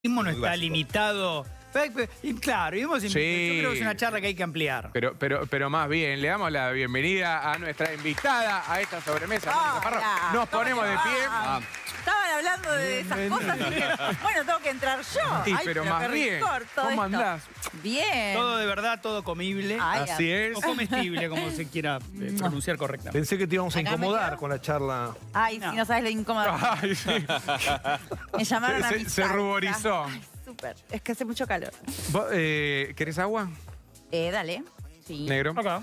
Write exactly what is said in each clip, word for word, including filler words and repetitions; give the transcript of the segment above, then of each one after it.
no está básico. limitado. Y claro, vimos, sí. Yo creo que es una charla que hay que ampliar. Pero, pero, pero más bien, le damos la bienvenida a nuestra invitada a esta sobremesa. Oh, Parro. Nos ponemos de pie. Ah, estaban hablando de esas cosas. Y, bueno, tengo que entrar yo. Sí, Ay, pero, pero más bien. ¿Cómo esto. andás? Bien. Todo de verdad, todo comible. Ay, Así es. O comestible, como se quiera eh, pronunciar correctamente. Pensé que te íbamos a Acá incomodar con la charla. Ay, no. si no sabes lo incómodo. Ay, sí. Me llamaron se, a mi se, se salsa. ruborizó. Ay, súper. Es que hace mucho calor. ¿Vos, eh, ¿Querés agua? Eh, dale. Sí. Negro. Acá.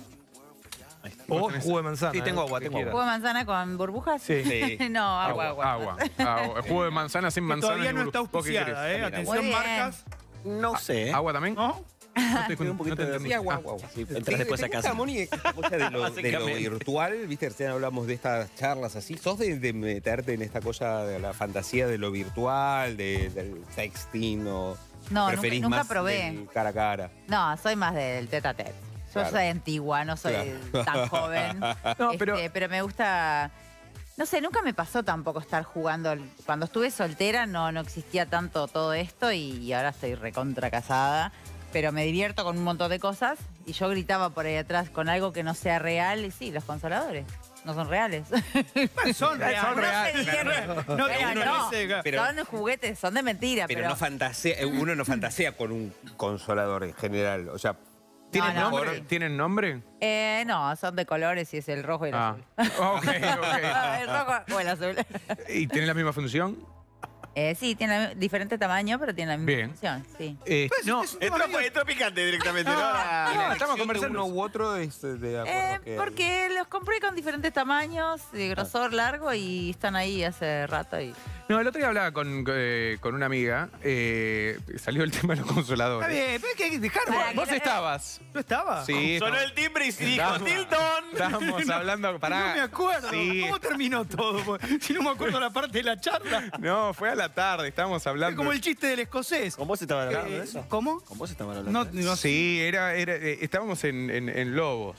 O jugo de manzana. Sí, tengo eh, agua, que tengo quieras. ¿Jugo de manzana con burbujas? Sí. Sí. No, agua, agua. Agua. agua. Jugo de manzana sin Que manzana. todavía ni no está burbu- ¿Vos qué querés? auspiciada, ¿eh? Mira, Atención, muy bien. marcas. No sé. ¿Agua también? ¿No? No te, Tiene un poquito no te de entendí. sí, agua, Ah. agua, agua. Sí, Entras ¿Te- después te a gusta, casa. Moni, esta cosa de lo, de lo Básicamente. virtual, viste, recién hablamos de estas charlas así. ¿Sos de, de meterte en esta cosa de la fantasía de lo virtual, de, del sexting o No, preferís nunca, nunca más probé. del cara a cara? No, soy más del tete a tete. Yo Claro. soy antigua, no soy Claro. tan joven. No, Este, pero- pero me gusta. No sé, nunca me pasó tampoco estar jugando. Cuando estuve soltera no, no existía tanto todo esto y ahora estoy recontra casada. Pero me divierto con un montón de cosas y yo gritaba por ahí atrás con algo que no sea real y sí, los consoladores. No son reales. Son reales. Son reales. No se divierten. No, Pero uno no, dice- pero- son juguetes, son de mentira. Pero, Pero, no fantasea, eh, uno no fantasea con un consolador en general. O sea, ¿Tienen, No, no, nombre? sí. ¿Tienen nombre? Eh, no, son de colores y es el rojo y el Ah. azul. Ok, ok. El rojo o el azul. ¿Y tienen la misma función? Eh, sí, tiene la- diferente tamaño, pero tiene la misma Bien. función, sí. Eh, no, entró, entró picante directamente, ¿no? no, La estamos elección de conversando. uno u otro es eh, de acuerdo Eh, a que- porque los compré con diferentes tamaños, de grosor largo y están ahí hace rato. Y... No, el otro día hablaba con, eh, con una amiga, eh, salió el tema de los Está consoladores. bien, pero hay que dejarlo. Para ¿Vos que- estabas? ¿No estaba? Sí. Sonó no. el timbre y se dijo Estábamos- Tilton. Estábamos hablando, pará. No me acuerdo. Sí. ¿Cómo terminó todo? Si no me acuerdo la parte de la charla. No, fue a la tarde, estábamos Es hablando. como el chiste del escocés. ¿Con vos estaban hablando Eh, de eso? ¿Cómo? ¿Con vos estaban hablando No, de eso? no sé. Sí, era, era, eh, estábamos en, en- en Lobos.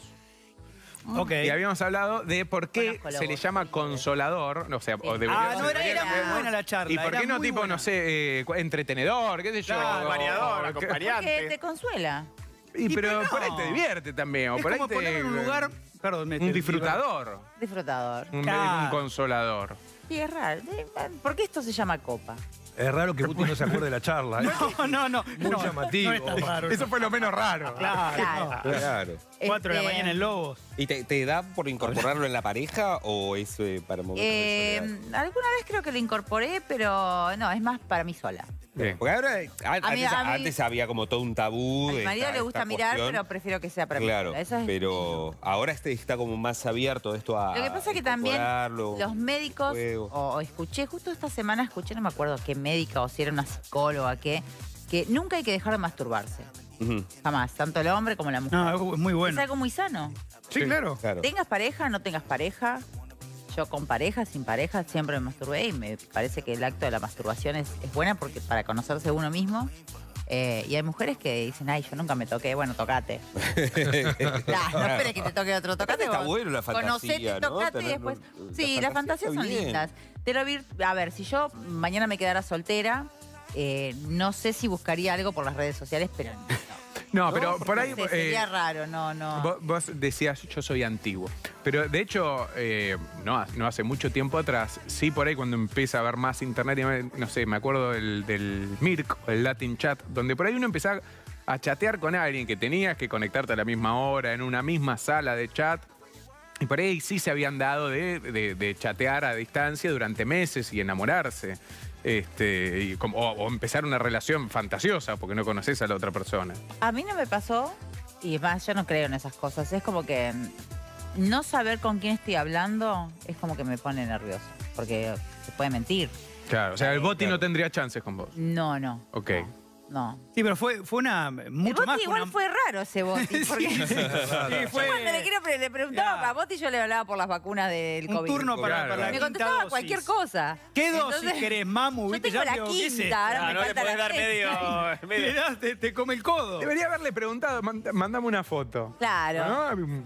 Ok. Y habíamos hablado de por qué Conozco se Lobos, le llama sí. consolador. O sea, o debería Ah, ser- no, era, debería era ser- muy buena la charla. ¿Y por era qué no muy tipo, buena. no sé, eh, entretenedor, qué sé yo? Claro, o- variador, o- Porque acompañante. te consuela. Y, Y pero pero por ahí no. te divierte también. O Es por ahí como te, poner en un lugar... Perdón, me un disfrutador. Disfrutador. Un, Claro. un consolador. Sí, es raro. Eh, ¿Por qué esto se llama copa? Es raro que Guti no se acuerde de la charla. ¿eh? No, no, no. Muy no, llamativo. No es tan raro. Eso fue lo menos raro. Claro. Claro. Claro. Cuatro de la Este, mañana en Lobos. ¿Y te, te da por incorporarlo en la pareja o es eh, para momentos Eh, de soledad? alguna vez creo que lo incorporé, pero no, es más para mí sola. Bien. Porque ahora, eh, a- antes, mí- a mí- antes había como todo un tabú. A mi de marido esta- le gusta esta mirar, cuestión. pero prefiero que sea para mí Claro, sola. Eso es pero ahora este está como más abierto esto a Lo que pasa es que también incorporarlo, los médicos, juego. o, o escuché, justo esta semana escuché, no me acuerdo qué médica o si era una psicóloga, qué, que nunca hay que dejar de masturbarse. Ujú, Jamás, tanto el hombre como la mujer. No, es muy Es bueno. algo muy sano. Sí, claro. claro. Tengas pareja, no tengas pareja. Yo con pareja, sin pareja, siempre me masturbé y me parece que el acto de la masturbación es, es buena porque para conocerse uno mismo. Eh, y hay mujeres que dicen, ay, yo nunca me toqué, bueno, tocate. Nah, no esperes que te toque otro, tocate. Está vos. bueno la fantasía, Conocete, ¿no? tocate y Tener- después. la Sí, las fantasía fantasías está son bien. lindas. Te lo vir- A ver, si yo mañana me quedara soltera, eh, no sé si buscaría algo por las redes sociales, pero no. No, pero porque por ahí. no sé, sería eh, raro, no, no. Vos, vos decías, yo soy antiguo. Pero de hecho, eh, no, no hace mucho tiempo atrás, sí por ahí cuando empieza a ver más internet, y me- no sé, me acuerdo del, del Mirk o el Latin Chat, donde por ahí uno empezaba a chatear con alguien que tenías que conectarte a la misma hora, en una misma sala de chat. Y por ahí sí se habían dado de, de- de chatear a distancia durante meses y enamorarse. Este, y como- o, o empezar una relación fantasiosa porque no conoces a la otra persona. A mí no me pasó, y más, yo no creo en esas cosas. Es como que no saber con quién estoy hablando es como que me pone nervioso, porque se puede mentir. Claro, o sea, el Boti Claro. no tendría chances con vos. No, no. Ok. No. Sí, pero fue, fue una... El Mucho Boti más que igual una... fue raro ese Boti. Porque Sí, yo fue cuando le, quiero, pre- le preguntaba Claro. a Boti, yo le hablaba por las vacunas del un COVID. turno para, Claro. para la Me quinta contestaba dosis. cualquier cosa. ¿Qué dosis Entonces, querés, mamu? Yo ¿Viste? tengo Ya la digo, ¿qué es quinta, esto? ahora Ah, me no le falta podés la dar sexta. medio. Le das, te, te come el codo. Debería haberle preguntado, mand- mandame una foto. Claro. ¿No?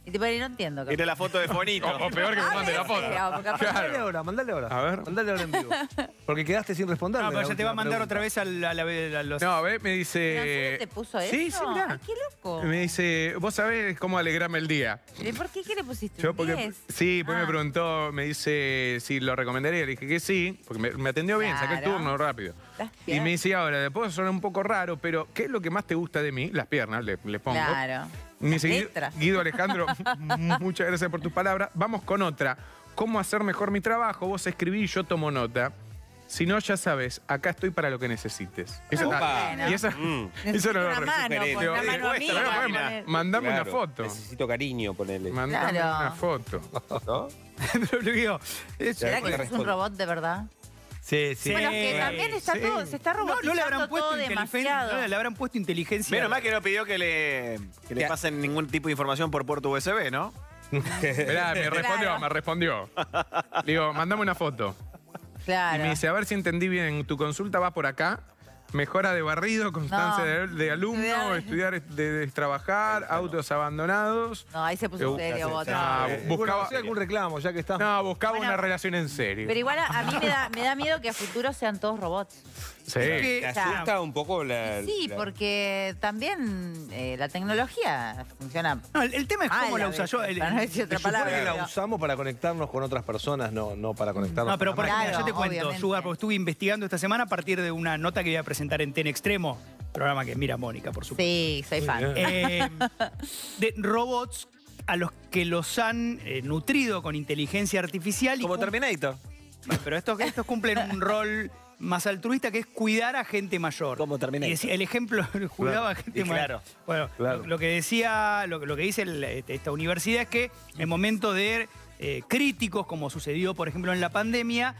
Y tipo, no entiendo. Tiene la foto de Fonito. O, o peor que me Ah, mande la ¿en foto. serio? Porque aparte- Claro. Mandale ahora, mandale ahora. A ver. Mandale ahora en vivo. Porque quedaste sin responder. No, pero ya te va a mandar otra vez a, la, a, la, a los... No, ve, me ¿Pero en dice... serio te puso eso? Sí, sí, mirá. Ay, qué loco. Me dice, vos sabés cómo alegrarme el día. ¿Y por qué? ¿Qué le pusiste? Yo ¿Un porque, diez? sí, pues Ah. me preguntó, me dice si lo recomendaría. Le dije que sí, porque me, me atendió bien, saqué el Claro. turno rápido. Las Y piernas. me dice, ahora, después suena un poco raro, pero ¿qué es lo que más te gusta de mí? Las piernas, le, le pongo. Claro. Me dice, Guido, Letras. Guido Alejandro, muchas gracias por tus palabras. Vamos con otra. ¿Cómo hacer mejor mi trabajo? Vos escribí y yo tomo nota. Si no, ya sabes, acá estoy para lo que necesites. Eso, Opa. ah, y esa, Mm. eso no lo una mano, sugerente. con una Digo, mano cuesta, amiga. ¿no? poner- Ma- Mandame Claro, una foto. Necesito cariño, ponele. Mandame Claro. una foto. ¿No? Pero le digo, es- ¿Será que le sos un respondo. robot de verdad? Sí, sí. Bueno, es que también está sí. todo, se está No, robotizando no le habrán puesto todo inteligencia. demasiado. No, le habrán puesto inteligencia. Menos mal que no pidió que le, que le Ya. pasen ningún tipo de información por puerto U S B, ¿no? Esperá, me respondió, Claro. me respondió. Le digo, mandame una foto. Claro. Y me dice, a ver si entendí bien, tu consulta va por acá. Mejora de barrido, constancia No. de, de alumno, Estudiar- estudiar, de, de trabajar, autos abandonados. No, ahí se puso Eh, serio, vos. Ah, Eh, buscaba, bueno, hacía algún reclamo, ya que está. no, buscaba Bueno, una relación en serio. Pero igual a, a mí me da, me da miedo que a futuro sean todos robots. Sí. que- ¿Te O sea, asusta un poco la...? Sí, la- porque también eh, la tecnología funciona. No, el, el tema es mal cómo a la usa yo. veces, el- para no decir Se otra supone palabra. que la pero- usamos para conectarnos con otras personas, no, no para conectarnos No, pero por con la ejemplo, Claro, yo te cuento, obviamente. Sugar, porque estuve investigando esta semana a partir de una nota que voy a presentar en Ten Extremo, programa que mira Mónica, por supuesto. Sí, soy fan. bien. Eh, de robots a los que los han eh, nutrido con inteligencia artificial. Y Como cum- Terminator. Bueno, pero estos, estos cumplen un rol más altruista que es cuidar a gente mayor. Como Terminator. Y decía- el ejemplo, cuidaba a gente Y mayor. claro. Bueno, Claro. Lo, lo que decía, lo, lo que dice el- este, esta universidad es que en momentos de eh, críticos, como sucedió, por ejemplo, en la pandemia,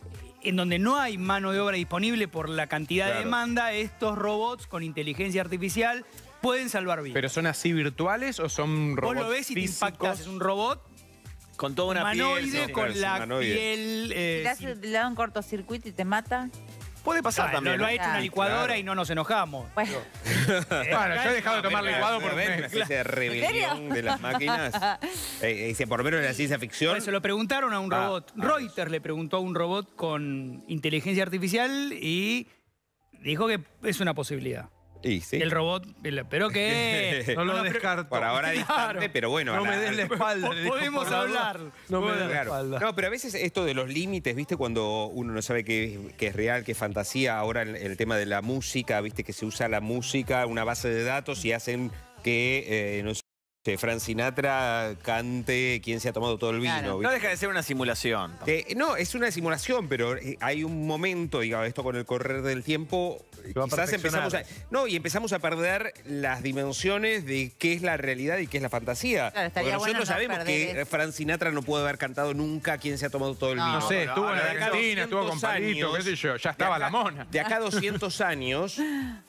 en donde no hay mano de obra disponible por la cantidad de Claro. demanda, estos robots con inteligencia artificial pueden salvar vidas. ¿Pero son así virtuales o son Vos robots lo ves y te físicos? impactas. Es un robot Con toda una humanoide piel. sí. con claro, es la humanoide. piel. eh, Si le, sin- hace- le da un cortocircuito y te mata. Puede pasar Ah, también. Lo, lo ha ¿no? hecho una Claro. licuadora Claro. y no nos enojamos. Bueno, Bueno, yo he dejado de tomar licuado por un Una mes. especie de rebelión de las máquinas. Eh, eh, por lo menos en la ciencia ficción. Bueno, se lo preguntaron a un Ah, robot. ah, Reuters le preguntó a un robot con inteligencia artificial y dijo que es una posibilidad. Y sí. El robot, el- pero que... No lo pero- descarto. Por ahora distante, Claro. pero bueno. No a la- me des la espalda. le dijo, Podemos por la duda. hablar. No me des la Claro. espalda. No, pero a veces esto de los límites, ¿viste? Cuando uno no sabe qué, qué es real, qué es fantasía. Ahora el, el tema de la música, ¿viste? Que se usa la música, una base de datos y hacen que, eh, no sé, Frank Sinatra cante quién se ha tomado todo el vino. Claro. No ¿viste? deja de ser una simulación. Que, no, es una simulación, pero eh, hay un momento, digamos, esto con el correr del tiempo, eh, va a quizás empezamos a, perfeccionar. no, y empezamos a perder las dimensiones de qué es la realidad y qué es la fantasía. Claro, estaría Porque nosotros bueno no sabemos perder que eso. Frank Sinatra no puede haber cantado nunca quién se ha tomado todo el No. vino. No sé, pero estuvo en ahora de acá a Argentina, estuvo con doscientos Palito, qué años, sé yo. Ya de estaba acá- la mona. De acá a doscientos años.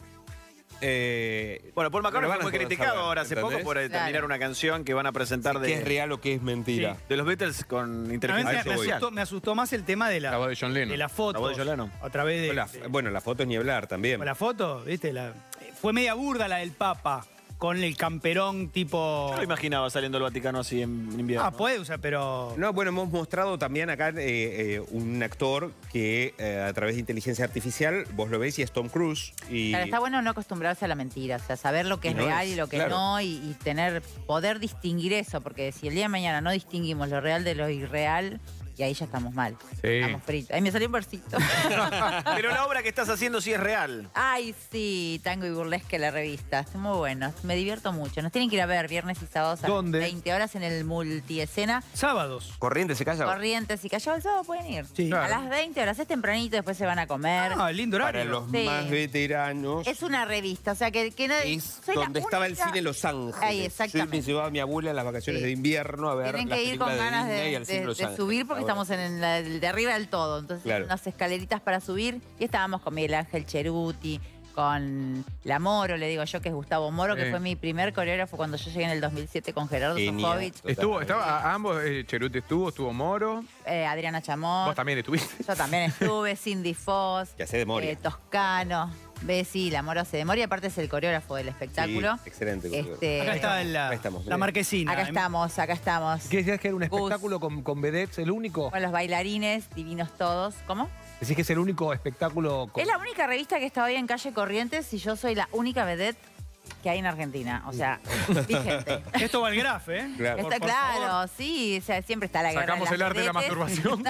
eh, Bueno, Paul McCartney lo van fue a muy poder criticado saber, ahora hace poco ¿entendés? por eh, terminar Claro. una canción que van a presentar qué es de, real o qué es mentira. de los Beatles con A mí inteligencia me, eso me voy. asustó, me asustó más el tema de la, La voz de John Lennon. de la foto. La voz de John Lennon. A través de, La- de- bueno, las fotos ni hablar también. con la foto, ¿viste? La- fue media burda la del Papa, con el camperón tipo... Yo lo imaginaba saliendo del Vaticano así en invierno. Ah, puede usar, pero... No, bueno, hemos mostrado también acá eh, eh, un actor que eh, a través de inteligencia artificial, vos lo ves y es Tom Cruise. Y Claro, está bueno no acostumbrarse a la mentira, o sea, saber lo que Y es no real es, y lo que claro. no, y, y tener, poder distinguir eso, porque si el día de mañana no distinguimos lo real de lo irreal, y ahí ya estamos mal. Sí. Estamos fritos. Ahí me salió un versito. Pero la obra que estás haciendo sí es real. Ay, sí, Tango y Burlesque, la revista. Está muy bueno, me divierto mucho. Nos tienen que ir a ver viernes y sábados a ¿Dónde? las veinte horas en el multiescena. Sábados. Corriente se calla. Corrientes y Callao el sábado pueden ir. Sí. A Claro. las veinte horas, es tempranito, después se van a comer. Ah, lindo horario. Para los Sí. más veteranos. Es una revista, o sea, que, que no Es soy la donde estaba el única- cine Los Ángeles. Ahí, exactamente. Yo me llevaba a mi abuela en las vacaciones Sí. de invierno a ver Tienen las que ir con películas ganas de, Disney al de- cine Los de Ángeles. subir porque Ahora. estamos en la- el de arriba del todo. Entonces, Claro. unas escaleritas para subir y estábamos con Miguel Ángel Cheruti, con La Moro, le digo yo, que es Gustavo Moro, que Sí. fue mi primer coreógrafo cuando yo llegué en el dos mil siete con Gerardo Genial. Sofovich, Estuvo, estaba, a- ambos, eh, Cheruti estuvo, estuvo Moro. eh, Adriana Chamón. Vos también estuviste. Yo también estuve, Cindy Foss, Que hace de Moria. eh, Toscano. Ve, sí, la Moro hace de Mori, aparte es el coreógrafo del espectáculo. Sí, excelente. Este, Acá está la, Ahí estamos, la bien. marquesina. Acá estamos, acá estamos. ¿Qué decías que era un Gus. espectáculo con, con vedettes, el único? Con los bailarines, divinos todos. ¿Cómo? Decís que es el único espectáculo con... Es la única revista que está hoy en Calle Corrientes y yo soy la única vedette que hay en Argentina. O sea, vigente. Esto va al graf, ¿eh? Claro. Está por claro, favor. sí, o sea, siempre está la guerra Sacamos de el las arte de la vedettes. masturbación.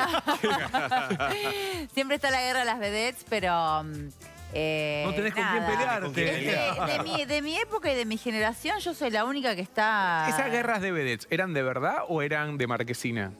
Siempre está la guerra de las vedettes, pero... mm, eh, No tenés con quién nada. pelearte. Con quién Es de, de mi, de mi época y de mi generación, yo soy la única que está... ¿Esas guerras de vedettes eran de verdad o eran de marquesina?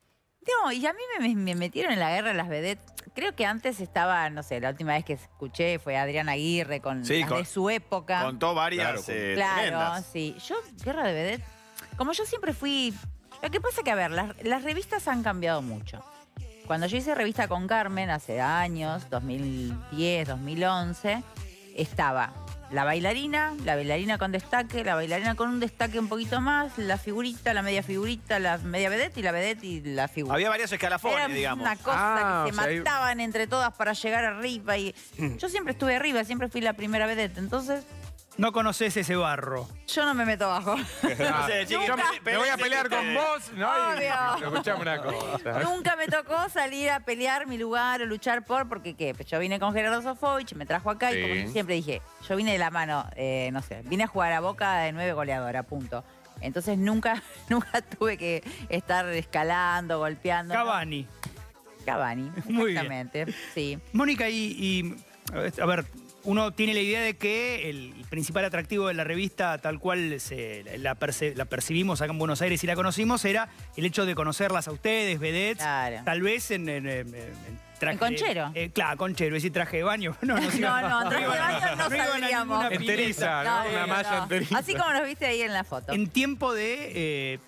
No, y a mí me, me metieron en la guerra de las vedettes. Creo que antes estaba, no sé, la última vez que escuché fue Adrián Aguirre con Sí, las con- de su época. Contó varias Claro, con- eh, Claro, tremendas. sí. Yo, guerra de vedette, como yo siempre fui... Lo que pasa que, a ver, las, las revistas han cambiado mucho. Cuando yo hice revista con Carmen hace años, dos mil diez, dos mil once, estaba la bailarina, la bailarina con destaque, la bailarina con un destaque un poquito más, la figurita, la media figurita, la media vedette y la vedette y la figura. Había varios escalafones, Era digamos. una cosa Ah, que se o sea, hay- mataban entre todas para llegar arriba y yo siempre estuve arriba, siempre fui la primera vedette, entonces No conoces ese barro. yo no me meto abajo. No sé, chiqui, Yo me, pe- me voy a pe- pelear pe- con vos, ¿no? Y- Obvio. Escuchame una cosa. Nunca me tocó salir a pelear mi lugar o luchar por, porque ¿qué? Pues yo vine con Gerardo Sofovich, me trajo acá Sí. y como yo siempre dije, yo vine de la mano, eh, no sé, vine a jugar a Boca de nueve goleadora, punto. Entonces nunca, nunca tuve que estar escalando, golpeando. ¿no? Cavani. Cavani, Muy bien. exactamente, sí. Mónica, y, y, a ver, uno tiene la idea de que el principal atractivo de la revista, tal cual se, la, perce- la percibimos acá en Buenos Aires y la conocimos, era el hecho de conocerlas a ustedes, vedettes, Claro. tal vez en, en- en- en traje... En conchero. eh, claro, conchero, es decir, traje de baño. No, no, se No, iban- no, traje de iban a- baño no iban a saldríamos. ninguna Enteriza, pileta. ¿no? No, Una no, malla no. enteriza. Así como nos viste ahí en la foto. En tiempo de eh,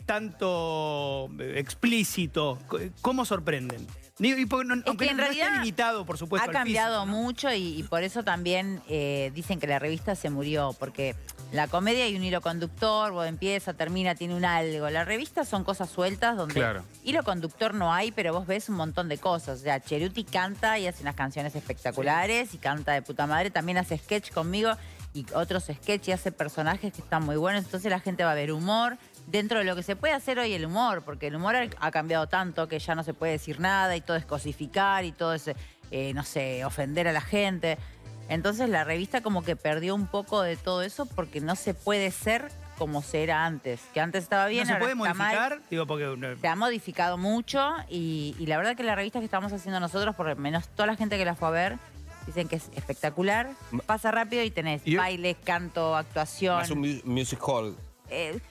tanto eh, explícito, ¿cómo sorprenden? Digo, y porque no- Es aunque que en no, no esté realidad limitado, por supuesto, Ha al cambiado físico, ¿no? mucho y, y por eso también eh, dicen que la revista se murió, porque la comedia hay un hilo conductor, vos empieza, termina, tiene un algo. La revista son cosas sueltas donde Claro. hilo conductor no hay, pero vos ves un montón de cosas. O sea, Cheruti canta y hace unas canciones espectaculares y canta de puta madre, también hace sketch conmigo y otros sketch y hace personajes que están muy buenos, entonces la gente va a ver humor. Dentro de lo que se puede hacer hoy el humor, porque el humor ha- ha cambiado tanto que ya no se puede decir nada y todo es cosificar y todo es, eh, no sé, ofender a la gente. Entonces la revista como que perdió un poco de todo eso porque no se puede ser como se era antes. Que antes estaba bien, ¿No se ahora puede está mal. modificar? Digo, porque... eh, Se ha modificado mucho y, y la verdad que la revista que estamos haciendo nosotros, por lo menos toda la gente que la fue a ver, dicen que es espectacular. Pasa rápido y tenés Y- baile, canto, actuación. Más un mu- music hall. Eh,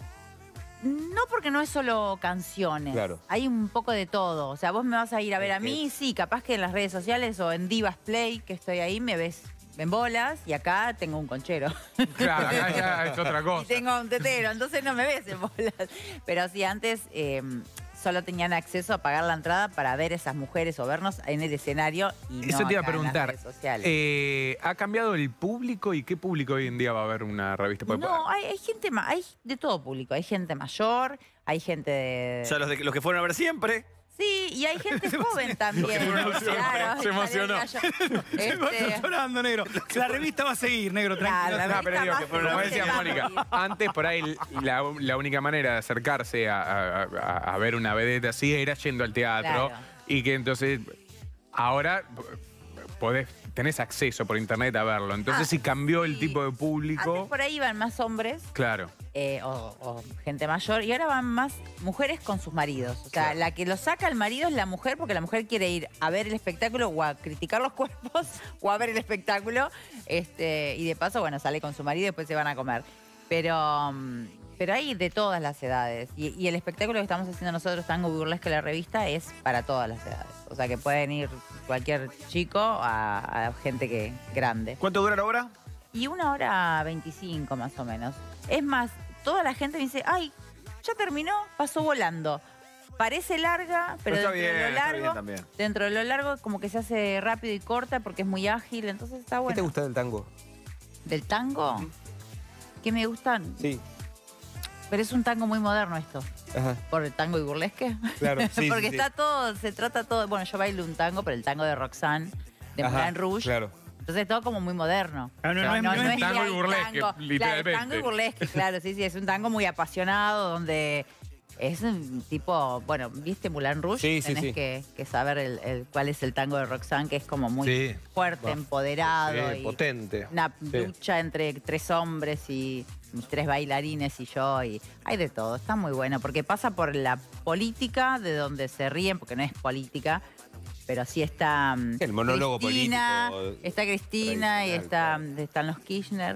no porque no es solo canciones. Claro. Hay un poco de todo. O sea, vos me vas a ir a ver a mí, Ok. sí, capaz que en las redes sociales o en Divas Play, que estoy ahí, me ves en bolas y acá tengo un conchero. Claro, acá ya es otra Y cosa. tengo un tetero, entonces no me ves en bolas. Pero sí, antes eh, solo tenían acceso a pagar la entrada para ver esas mujeres o vernos en el escenario y no Eso te iba a acá en las preguntar. redes sociales. Eh, ¿Ha cambiado el público y qué público hoy en día va a ver una revista? Porque- No, hay, hay gente ma- hay de todo público. Hay gente mayor, hay gente de. O sea, los, de, los que fueron a ver siempre. Sí, y hay gente joven también. Claro, se emocionó. salió el gallo. Se va Este, llorando, negro. La revista va a seguir, negro, tranquilo. Claro, No, pero digo, Revista como más decía grande. Mónica, antes por ahí la, la única manera de acercarse a, a- a- a ver una vedette así era yendo al teatro. Claro. Y que entonces ahora podés, tenés acceso por internet a verlo. Entonces Ah, si cambió el sí. tipo de público, Antes por ahí iban más hombres claro. eh, o, o gente mayor y ahora van más mujeres con sus maridos. O sea, Claro. la que lo saca al marido es la mujer porque la mujer quiere ir a ver el espectáculo o a criticar los cuerpos o a ver el espectáculo. Este, y de paso, bueno, sale con su marido y después se van a comer. Pero, mm, pero hay de todas las edades. Y, y el espectáculo que estamos haciendo nosotros, Tango Burlesque, la revista, es para todas las edades. O sea, que pueden ir cualquier chico a, a gente que grande. ¿Cuánto dura la obra? Y una hora veinticinco más o menos. Es más, toda la gente me dice, ay, ya terminó, pasó volando. Parece larga, pero, Pero está dentro bien, de lo está largo, bien también. dentro de lo largo como que se hace rápido y corta porque es muy ágil, entonces está ¿Qué te bueno. gusta del tango? ¿Del tango? ¿Qué me gustan? Sí. Pero es un tango muy moderno esto. Ajá. ¿Por el tango y burlesque? Claro, sí, porque sí, sí. está todo, se trata todo. Bueno, yo bailo un tango, pero el tango de Roxanne, de Ajá, Moulin Rouge. Claro. Entonces todo como muy moderno. Ah, no, no, es- no es tango que y hay burlesque, tango. literalmente. Claro, tango y burlesque, claro, sí, sí, es un tango muy apasionado donde es un tipo, bueno, ¿viste Moulin Rouge? Sí, sí, Tenés sí. Que, que saber el, el- cuál es el tango de Roxanne, que es como muy Sí. fuerte, Va. empoderado. Sí, y potente. Una Sí. lucha entre tres hombres y mis tres bailarines y yo, y hay de todo, está muy bueno, porque pasa por la política, de donde se ríen, porque no es política, pero sí está mm, El monólogo Cristina, político está Cristina y está, tradicional, están los Kirchner.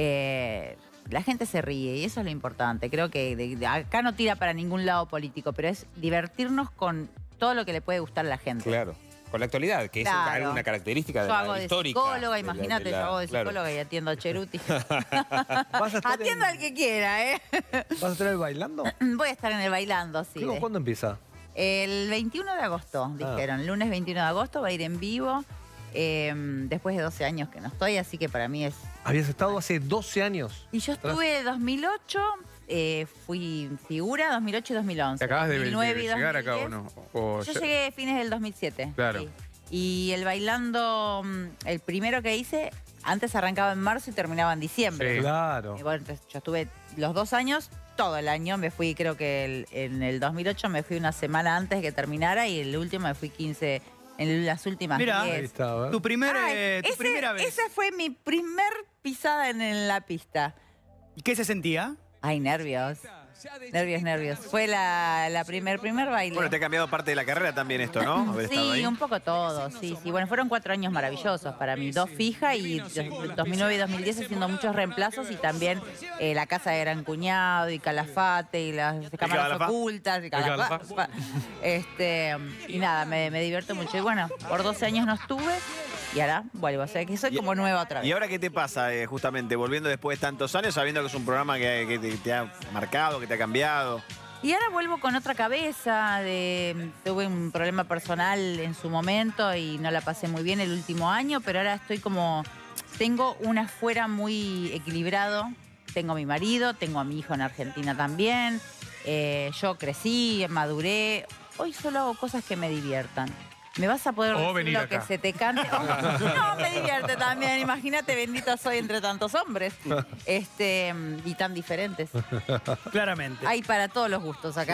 Eh, la gente se ríe y eso es lo importante. Creo que de- de- acá no tira para ningún lado político, pero es divertirnos con todo lo que le puede gustar a la gente. Claro. Con la actualidad, que Claro. es alguna característica de Yo la hago de histórica. psicóloga, de la- imagínate, de la- yo hago de claro. psicóloga y atiendo a Cheruti. ¿Vas a estar, Atiendo en, al que quiera, ¿eh? ¿Vas a estar en el bailando? Voy a estar en el bailando, sí. Digo, de- ¿cuándo empieza? El veintiuno de agosto, dijeron. Lunes veintiuno de agosto va a ir en vivo. eh, después de doce años que no estoy, así que para mí es... Habías estado hace doce años. Y yo estuve dos mil ocho, eh, fui figura dos mil ocho y dos mil once. ¿Te acabas de, dos mil nueve y de llegar acá o dos mil diez. no? O Yo ya- llegué a fines del dos mil siete. Claro. sí. Y el bailando, mm, el primero que hice, antes arrancaba en marzo y terminaba en diciembre. Sí. Claro. Y bueno, entonces yo estuve los dos años, todo el año. Me fui, creo que el- en el dos mil ocho me fui una semana antes de que terminara y el último me fui quince, en las últimas Mirá. Ahí diez. está, ¿eh? Tu, primer, Ay, eh, tu ese- primera vez. Esa fue mi primer pisada en, en la pista. ¿Qué se sentía? Ay, nervios. Nervios, nervios. Fue la, la primer, primer baile. Bueno, te ha cambiado parte de la carrera también esto, ¿no? Haber estado Sí, ahí. un poco todo, sí, sí. Bueno, fueron cuatro años maravillosos para mí. Dos fijas y dos- dos mil nueve y dos mil diez haciendo muchos reemplazos y también eh, la casa de Gran Cuñado y Calafate y las cámaras Calafá? ocultas y El Calafá. Calafá. Este, y nada, me, me divierto mucho. Y bueno, por doce años no estuve y ahora vuelvo. O sea que soy Y- como nueva otra ¿Y vez. ahora qué te pasa, eh, justamente, volviendo después de tantos años, sabiendo que es un programa que, que te, te ha marcado, que te ha cambiado? Y ahora vuelvo con otra cabeza. De, tuve un problema personal en su momento y no la pasé muy bien el último año, pero ahora estoy como... Tengo un afuera muy equilibrado. Tengo a mi marido, tengo a mi hijo en Argentina también. Eh, yo crecí, maduré. Hoy solo hago cosas que me diviertan. Me vas a poder O decir venir lo acá. que se te cante. Oh, no, me divierte también. Imagínate, bendita soy entre tantos hombres. Este, y tan diferentes. Claramente. Hay para todos los gustos acá.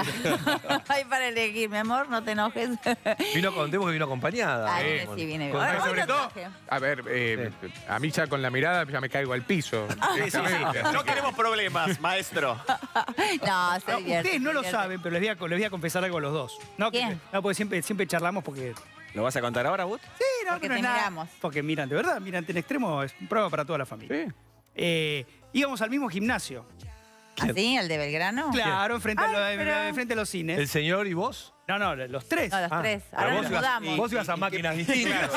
Hay para elegir, mi amor, no te enojes. Vino, contemos que vino acompañada. Ay, ¿eh? sí, viene bien. Con- Ahora, Pero hoy sobre lo todo, traje. a ver, eh, a mí ya con la mirada ya me caigo al piso. directamente. No queremos problemas, maestro. No, se Ah, divierte, ustedes no se lo divierte. saben, pero les voy a, les voy a confesar algo a los dos. No, que- ¿Qué? no porque siempre, siempre charlamos porque... ¿Lo vas a contar ahora, Wood? Sí, no, Porque que no es te nada. miramos. Porque miran, de verdad, miran en extremo, es un prueba para toda la familia. Sí. Eh, íbamos al mismo gimnasio. ¿Así? ¿El de Belgrano? Claro, frente, a, Ay, lo- pero- frente a los cines. ¿El señor y vos? No, no, los tres. No, los Ah, tres. pero Ahora vos nos ibas- mudamos. Vos ibas a máquinas distintas.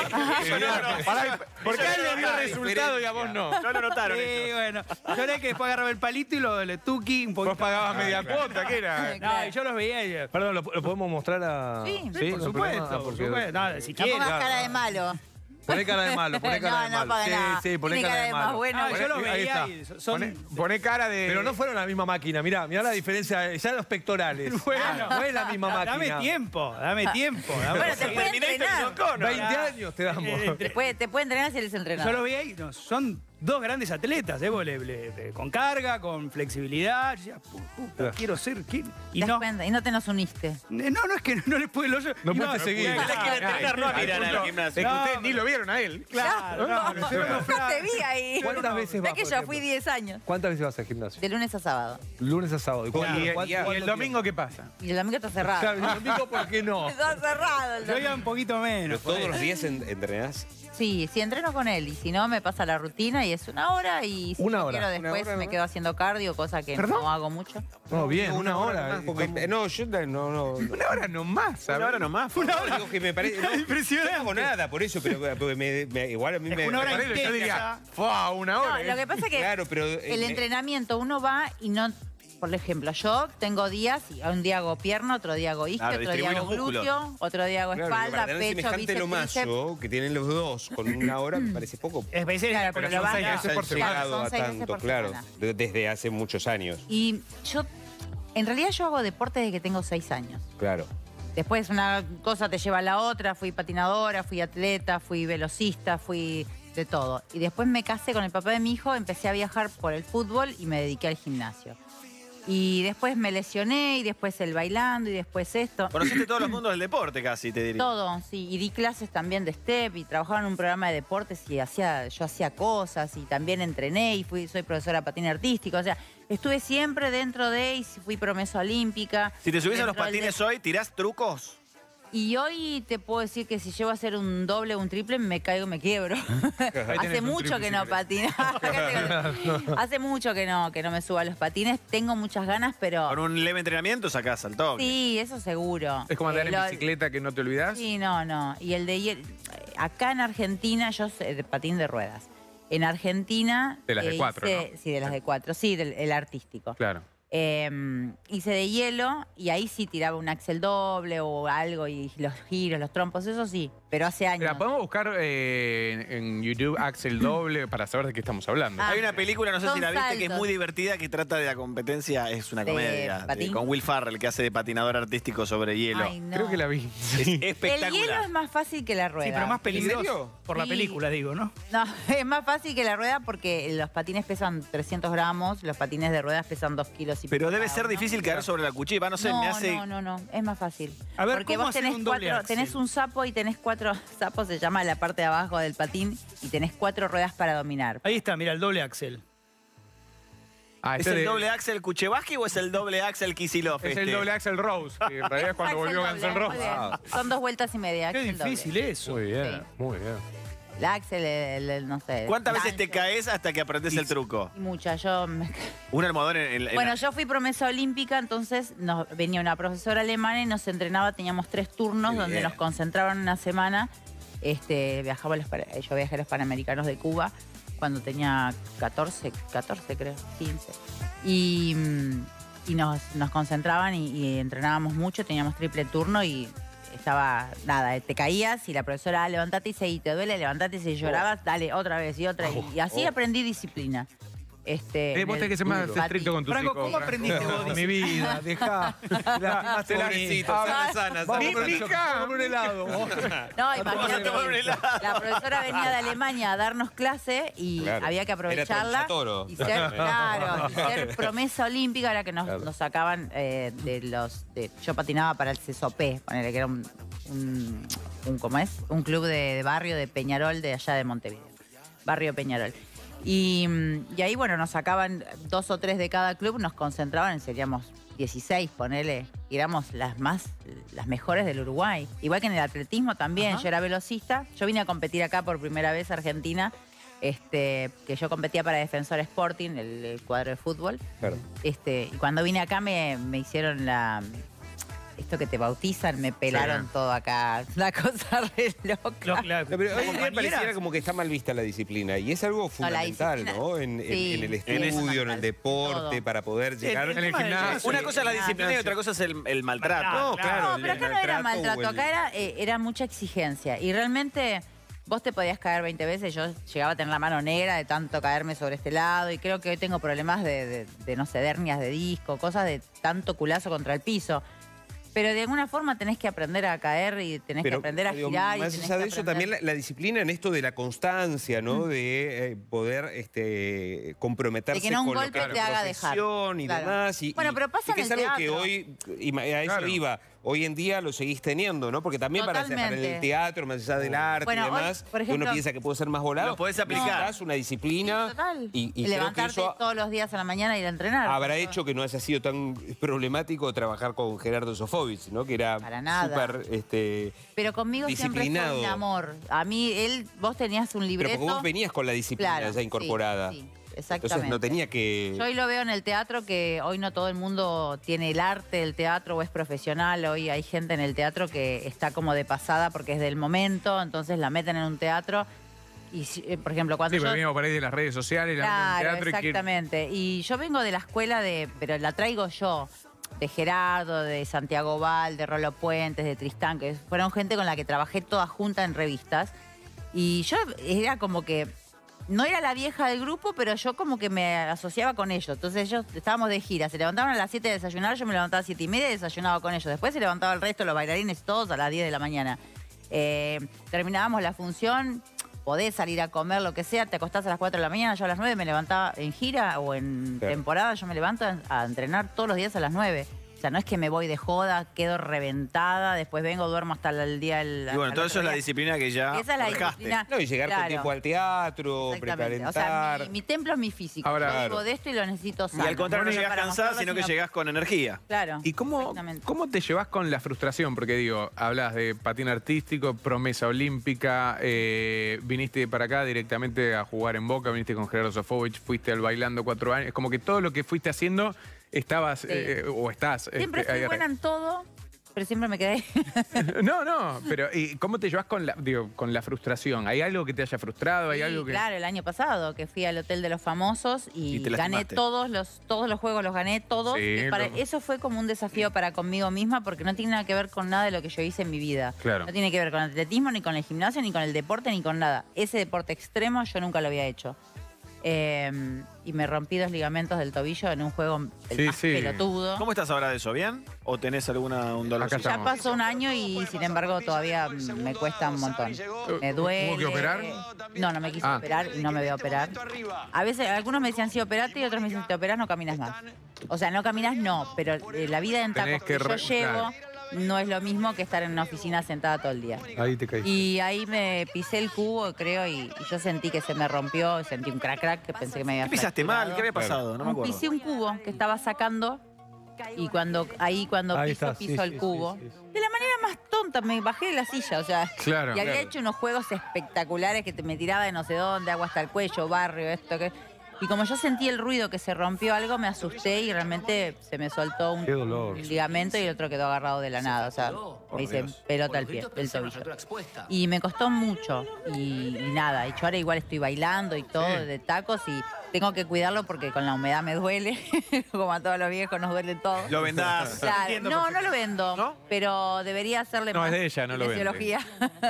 Pará, ¿por qué a él le dio Ah, resultado y a vos no? No lo notaron Sí, ellos. bueno. Yo era el que después agarraba el palito y lo le tuki un poquito. Vos pagabas media cuota, ¿qué era? No, y yo los veía y... Perdón, ¿lo, lo podemos mostrar a...? Sí, Sí, por no hay supuesto, problema? Ah, por porque- supuesto. No, si No quieren. pongas cara de malo. Poné cara de malo, poné cara no, de no malo. paga sí, nada. sí, poné Tiene cara de más malo. bueno. No, yo los Ahí veía está. y son... Poné, poné cara de... Pero no fueron la misma máquina, mirá, mirá la diferencia, ya los pectorales. Bueno. no es la misma máquina. Dame tiempo, dame tiempo. dame Bueno, te tiempo. puede Terminator y entrenar. John Connor. veinte años te damos. Te puede, te puede entrenar si eres Yo entrenador. los veía y no, son dos grandes atletas, ¿eh? Vos le- le- le- con carga, con flexibilidad. Yo decía, "Pu- puta, quiero ser. ¿quién?". Y ¿Te das no, cuenta? Y no te nos uniste. eh, no, no es que no les puedo. No, No pudiste seguir. Claro, La quiere entrenar, no a mirar al gimnasio. Es que No, ustedes ni lo vieron a él. Claro, no, no, yo no No te vi ahí. ¿Cuántas veces vas, Sé que por yo ejemplo? fui diez años. ¿Cuántas veces vas al gimnasio? De lunes a sábado. Lunes a sábado. ¿Y cuándo- Y, y cuánto- el domingo qué pasa? Y el domingo está cerrado. Claro, y el domingo, ¿por qué no? Está cerrado el Yo domingo. iba un poquito menos. ¿Pero todos los días en- entrenás? Sí, sí, entreno con él. Y si no, me pasa la rutina y es una hora. Y si Una yo hora. quiero después Una hora, me ¿no? quedo haciendo cardio, cosa que ¿Perdón? no hago mucho. No, bien, Digo, una hora. nomás, eh, porque- ¿cómo? no, yo no, no, no. Una hora nomás, ¿sabes? Una hora nomás. Una hora. Digo que me parece. No, Impresionante. No hago nada por eso, pero porque me, me- igual a mí Es me. una hora Por eso yo diría, ¡fua! Una hora. No, lo que pasa es que Claro, pero. eh, el me- entrenamiento uno va y no... Por ejemplo, yo tengo días, y un día hago pierna, otro día hago isquio, Claro, otro día distribuís hago los músculos. glúteo, otro día hago Claro, para espalda, tener pecho, semejante bíceps, tríceps. lomazo que tienen los dos con una hora me parece poco. Es, es- Claro, pero pero lo son vas seis a- veces por Han semana. Claro, llegado son a seis veces tanto, por claro, semana. de- desde hace muchos años. Y yo, en realidad yo hago deporte desde que tengo seis años. Claro. Después una cosa te lleva a la otra, fui patinadora, fui atleta, fui velocista, fui de todo. Y después me casé con el papá de mi hijo, empecé a viajar por el fútbol y me dediqué al gimnasio. Y después me lesioné, y después el bailando, y después esto. Conociste todos los mundos del deporte casi, te diría. Todo, sí. Y di clases también de step, y trabajaba en un programa de deportes, y hacía, yo hacía cosas, y también entrené, y fui, soy profesora de patín artístico. O sea, estuve siempre dentro de, y fui promesa olímpica. Si te subís a los Dentro del patines de- hoy, ¿tirás trucos? Y hoy te puedo decir que si llego a hacer un doble o un triple, me caigo, me quiebro. Hace tenés un mucho triple que si no querés. patino. Hace mucho que no, que no me subo a los patines. Tengo muchas ganas, pero... Con un leve entrenamiento sacás al toque. Sí, eso seguro. Es como andar Eh, en lo- bicicleta que no te olvidás. Sí, no, no. Y el de hiel- acá en Argentina, yo sé de patín de ruedas. En Argentina... De las de eh, cuatro, hice- Sí, de las de cuatro. Sí, del el artístico. Claro. Eh, hice de hielo y ahí sí tiraba un axel doble o algo y los giros, los trompos, eso sí, pero hace años. Mira, podemos buscar eh, en, en YouTube Axel Doble para saber de qué estamos hablando. Ah, Hay una película, no sé son si la viste, que es saltos. muy divertida, que trata de la competencia, es una ¿De comedia, de- patín? con Will Ferrell, que hace de patinador artístico sobre hielo. Ay, no. Creo que la vi. Es El espectacular. hielo es más fácil que la rueda. Sí, pero más ¿En peligroso. serio? Por la Sí. película, digo, ¿no? No, es más fácil que la rueda porque los patines pesan trescientos gramos, los patines de ruedas pesan dos kilos y Pero pico debe cada ser uno. difícil caer sobre la cuchilla. Va, no sé, no, me hace... no, no, no, es más fácil. A ver, porque ¿cómo vos hacer tenés un doble cuatro, axel? tenés un sapo y tenés cuatro sapos, se llama la parte de abajo del patín, y tenés cuatro ruedas para dominar. Ahí está, mira, el doble axel. Ah, ¿Es este el de- doble Axel Kuchevaski o es el doble Axel Kisilov? Es el este? doble Axel Rose, que en realidad es cuando Axel volvió doble, Guns N' muy Roses. bien. Son dos vueltas y media. Qué axel doble. difícil eso. Muy bien, Sí. muy bien. El axel, el, el- no sé. ¿Cuántas veces te gancho. caes hasta que aprendes el truco? Muchas, yo me... Un almohadón en, en- en Bueno, la- yo fui promesa olímpica, entonces nos venía una profesora alemana y nos entrenaba, teníamos tres turnos Qué donde bien. nos concentraban una semana. Este, viajaba a los, para- yo viajé a los Panamericanos de Cuba cuando tenía catorce, catorce creo, quince. Y, mm, y nos, nos concentraban y, y entrenábamos mucho, teníamos triple turno y estaba, nada, te caías y la profesora, ah, levantate y seguí, te duele, levantate y si llorabas, dale, otra vez y otra. y, y así aprendí disciplina. Este, Eh, en vos el tenés que ser más patín. estricto con tus Franco, hijos. ¿cómo aprendiste vos? Mi vida, dejá. Lastimaste Pobrecito, bonito. sana, sana, Vamos sana. a comer- Mica. vamos a comer un helado. No, Vamos a imagínate. tomar un helado. La profesora venía de Alemania a darnos clase y Claro. había que Era aprovecharla. Tronchatoro. Y ser, claro, y ser promesa olímpica era que nos, nos sacaban eh, de los. de- yo patinaba para el CESOP, ponele que era un, un, un- ¿cómo es? Un club de, de barrio de Peñarol de allá de Montevideo. Barrio Peñarol. Y, mm, y ahí, bueno, nos sacaban dos o tres de cada club, nos concentraban, seríamos dieciséis, ponele, y éramos las más, las mejores del Uruguay. Igual que en el atletismo también, yo era velocista, yo vine a competir acá por primera vez a Argentina, este, que yo competía para Defensor Sporting, el, el cuadro de fútbol. Claro. Este, y cuando vine acá me, me hicieron la... Esto que te bautizan, me pelaron Sí. todo acá. Una cosa re loca. Lo- la- No, pero hoy en día compañeras. pareciera como que está mal vista la disciplina y es algo fundamental, disciplina- ¿no? En, en- sí, en el es estudio, en el fundamental, deporte, todo. para poder llegar el en el tema del- gimnasio. Una cosa es la Sí. disciplina y otra cosa es el, el maltrato. Maltrato. No, claro. No, el- pero el acá no era maltrato maltrato, o el- acá era, eh, era mucha exigencia. Y realmente vos te podías caer veinte veces, yo llegaba a tener la mano negra de tanto caerme sobre este lado y creo que hoy tengo problemas de, de- de, no sé, de hernias de disco, cosas de tanto culazo contra el piso. Pero de alguna forma tenés que aprender a caer y tenés que Pero, aprender a digo, girar. y más tenés allá que de eso, aprender- también la, la disciplina en esto de la constancia, ¿no? De eh, poder este, comprometerse De que no un con lo golpe que te la haga dejar. profesión y Claro. demás. Y, Bueno, y- pero pasa y que en es el algo que teatro. hoy, y ma- a eso Claro. iba, hoy en día lo seguís teniendo, ¿no? Porque también para, para Totalmente. el teatro, más allá del arte Bueno, y hoy, demás, por que ejemplo- uno piensa que puede ser más volado. Lo podés aplicar. necesitas una disciplina. Total. Y, y creo que Levantarte eso todos los días a la mañana e ir a entrenar. habrá hecho que no haya sido tan problemático trabajar con Gerardo Sofovich, ¿no? Que era Para nada. súper este, Pero conmigo siempre fue disciplinado. un amor. A mí, él, vos tenías un Pero libreto. porque vos venías con la disciplina Claro, ya incorporada. sí, sí, exactamente. Entonces no tenía que... Yo hoy lo veo en el teatro que hoy no todo el mundo tiene el arte del teatro o es profesional. Hoy hay gente en el teatro que está como de pasada porque es del momento, entonces la meten en un teatro. Y, si- eh, por ejemplo, cuando Sí, pero yo... venimos por ahí de las redes sociales, la Claro, teatro y que- exactamente. Y yo vengo de la escuela de, pero la traigo yo, de Gerardo, de Santiago Val, de Rolo Puentes, de Tristán, que fueron gente con la que trabajé toda junta en revistas. Y yo era como que, no era la vieja del grupo, pero yo como que me asociaba con ellos. Entonces ellos estábamos de gira, se levantaban a las siete de desayunar, yo me levantaba a las siete y media y desayunaba con ellos. Después se levantaba el resto, los bailarines todos a las diez de la mañana. Eh, terminábamos la función... podés salir a comer, lo que sea, te acostás a las cuatro de la mañana, yo a las nueve me levantaba en gira o en Claro. temporada, yo me levanto a entrenar todos los días a las nueve. O sea, no es que me voy de joda, quedo reventada, después vengo, duermo hasta el día del... Y bueno, al todo otro eso es la día. disciplina que ya Esa es la forjaste. disciplina. No, y llegar con Claro. tiempo al teatro, Exactamente. O sea, precalentar. mi, mi templo es mi físico. Ahora- Yo vivo de esto y lo necesito Y sano. al contrario, no solo llegás para cansada, mostrarlo, sino que llegás con energía. Claro. ¿Y cómo, exactamente. cómo te llevas con la frustración? Porque digo, hablas de patín artístico, promesa olímpica, eh, viniste para acá directamente a jugar en Boca, viniste con Gerardo Sofovich, fuiste al Bailando cuatro años. Es como que todo lo que fuiste haciendo estabas Sí. eh, o estás. Siempre este, fui ahí buena en todo, pero siempre me quedé. No, no, pero ¿y cómo te llevas con la, digo, con la frustración? ¿Hay algo que te haya frustrado? ¿Hay Sí, algo que... claro, el año pasado que fui al Hotel de los Famosos y, Y te gané lastimaste. todos los, todos los juegos, los gané todos. Sí, Y para- lo- Eso fue como un desafío para conmigo misma porque no tiene nada que ver con nada de lo que yo hice en mi vida. Claro. No tiene que ver con el atletismo, ni con el gimnasio, ni con el deporte, ni con nada. Ese deporte extremo yo nunca lo había hecho. Eh, y me rompí dos ligamentos del tobillo en un juego el Sí, más sí. pelotudo. ¿Cómo estás ahora de eso? ¿Bien? ¿O tenés alguna un dolor? Acá Ya estamos. pasó un año y sin embargo todavía me cuesta un montón. Me duele. ¿Hubo que operar? No, no me quise Ah. operar y no me voy a operar. A veces algunos me decían sí, operate y otros me dicen si te operas no caminas más. O sea, no caminas no, pero eh, la vida en Tenés tacos que, que yo re- llevo claro. no es lo mismo que estar en una oficina sentada todo el día. Ahí te caíste. Y ahí me pisé el cubo, creo, y, y yo sentí que se me rompió, sentí un crack crack que pensé que me había ¿Qué pisaste mal? fracturado. ¿Qué había pasado? No me acuerdo. Pisé un cubo que estaba sacando y cuando ahí cuando Ahí piso, está, sí, piso sí, el sí, cubo. sí, sí. De la manera más tonta, me bajé de la silla, o sea. Claro, y había claro. hecho unos juegos espectaculares que te me tiraba de no sé dónde, agua hasta el cuello, barrio, esto, que... Y como yo sentí el ruido que se rompió algo, me asusté y realmente se me soltó un, Qué dolor. un ligamento y el otro quedó agarrado de la nada. O sea, me hice pelota el pie, el tobillo. Y me costó mucho. Y, y nada, y yo ahora igual estoy bailando y todo Sí. de tacos y tengo que cuidarlo porque con la humedad me duele. Como a todos los viejos nos duele todo. Lo vendás. Claro, Entiendo no, no lo vendo, ¿No? pero debería hacerle No, más es de ella, no lo vende. kinesiología.